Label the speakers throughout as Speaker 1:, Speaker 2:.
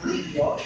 Speaker 1: George.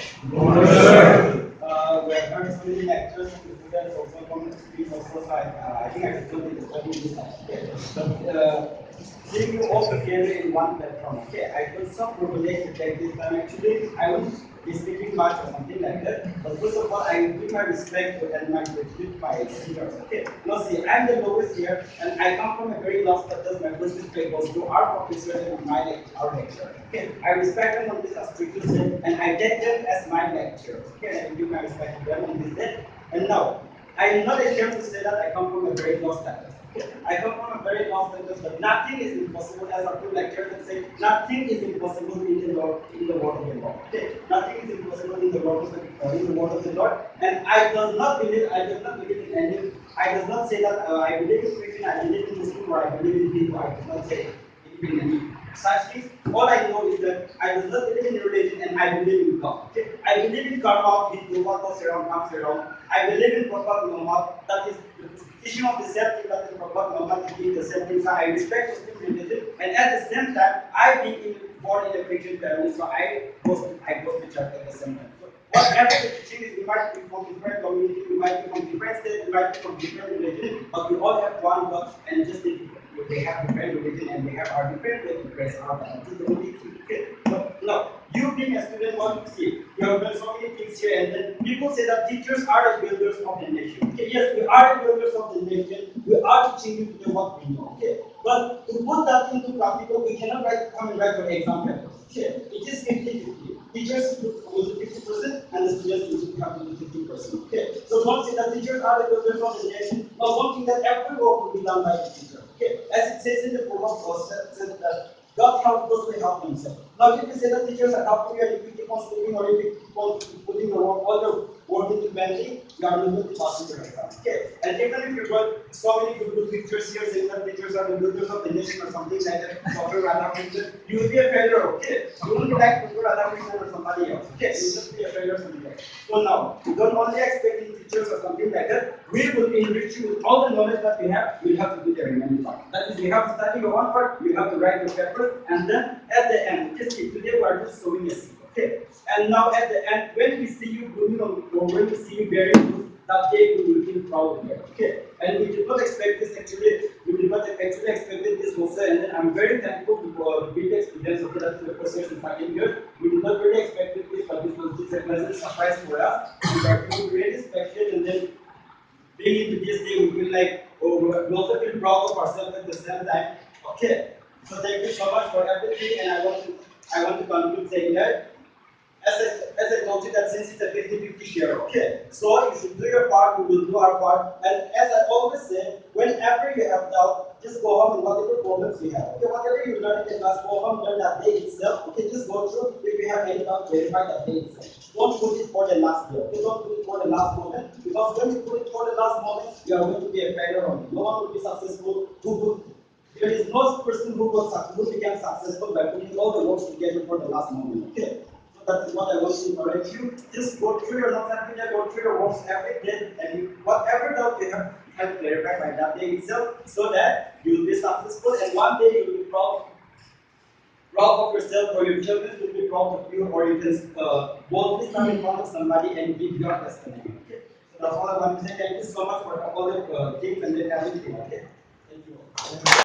Speaker 1: We have heard so many lectures from the students also from the streets also, so I think I should do the study in this okay. But seeing you all together in one platform, okay, I feel so privileged to take this time. Actually, I won't be speaking much or something like that, but first of all, I give my respect to and my gratitude to my seniors, okay. Now see, I'm the lowest here, and I come from a very low status. My first respect goes to our professors and our lecturer, okay. I respect them on this as precursor, and I take them as my lecturers, okay. I give my respect to them on this day. And now, I am not ashamed to say that I come from a very low status. I come from a very low status, but nothing is impossible. As our two lecturers would say, nothing is impossible in the Lord, in the word of the Lord. Okay, nothing is impossible in the word of the Lord. And I does not believe in any. I does not say that I believe in Christian, I believe in Muslim, or I believe in people. I do not say believe in any such things. All I know is that I do not believe in religion and I believe in God. Okay? I believe in karma, in what goes around comes around. I believe in Prophet Muhammad, that is the teaching of the same thing that the Prophet Muhammad is doing the same thing. So I respect Muslim religion, and at the same time, I being born in a Christian family, so I go to church at the same time. So whatever the teaching is, we might be from different community, we might be from different states, we might be from different religion, but we all have one God, and just they have different religion and they have our different way to praise our God. This is the only thing. Okay. But no, you being a student, what you see, you have done so many things here, and then people say that teachers are the builders of the nation. Okay, yes, we are the builders of the nation. We are teaching you to do what we know. Okay, but to put that into practical, we cannot come and write your exam papers. Okay, it is 50-50. Teachers will do 50% and the students will have to do 50%. Okay, so don't say that teachers are the builders of the nation. No, don't think that every work will be done by the teacher. Okay, as it says in the book of God, said that God helps those who help themselves. Now, if you say that teachers are helping you, and if you keep on sleeping or if you keep on putting your work, all your work into mentally, you are not going to pass your exam. Okay, and even if you got so many good pictures here saying that teachers are the builders of the nation or something like that, Dr. Radhakrishnan, you will be a failure. Okay, you won't be like Dr. Radhakrishnan or somebody else. Okay, you will just be a failure somewhere. So now, don't only expect teachers or something like that. We will enrich you with all the knowledge that we have. We have to do the remaining part. That is, we have to study your one part, you have to write your paper, and then at the end, just see, today we are just sowing a seed. Okay? And now at the end, when we see you blooming or when we see you bearing fruit, that day we will feel proud of you. Okay? And we did not expect this actually, we did not actually expected this also, and then I'm very thankful to BTech students, okay, that's the first year and second year. We did not really expect this, but this was just a pleasant surprise for us. We are really special, and then being into this day, we feel like, oh, we also feel proud of ourselves at the same time. Okay, so thank you so much for everything, and I want to conclude saying that as I told you that since it's a 50-50 share, okay, so you should do your part, we will do our part, and as I always say, whenever you have doubt, just go home and whatever problems you have, okay, whatever you learn in the class, go home, learn that day itself, okay, just go through, if you have any doubt, verify that day itself. Don't put it for the last day, okay, don't put it for the last moment, because when you put it for the last moment, you are going to be a failure on it. No one will be successful who put there is no person who became successful by putting all the works together for the last moment. Okay, so that is what I want to encourage you. Just go through your notes every day, go through your works every day, and whatever doubt you have clarified by that day itself, so that you will be successful. And one day you will be proud of yourself, or your children will be proud of you, or you can boldly stand in front of somebody and give your testimony. Okay, so that's all I want to say. Thank you so much for all the things and everything. Okay, thank you.